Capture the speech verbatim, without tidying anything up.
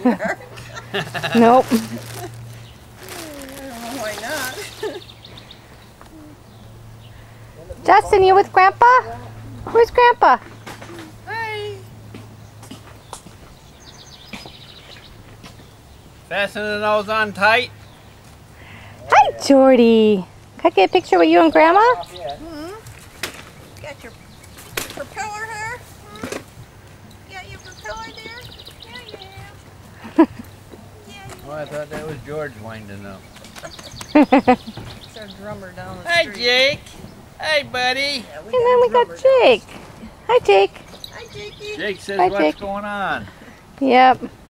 here. Nope. I don't know why not. Justin, you with Grandpa? Where's Grandpa? Hi. Fasten the nose on tight. Hi, Jordy. Can I get a picture with you and Grandma? Hmm? Got your propeller hair? Hmm? Got your propeller there? Yeah, yeah. Yeah, Oh, I thought that was George winding up. It's our drummer down the Hey, street. Jake. Hey, buddy. Yeah, And we then we a got drummer down Jake. Hi, Jake. the- Hi, Jakey. Jake says, Hi, what's Jake. going on? Yep.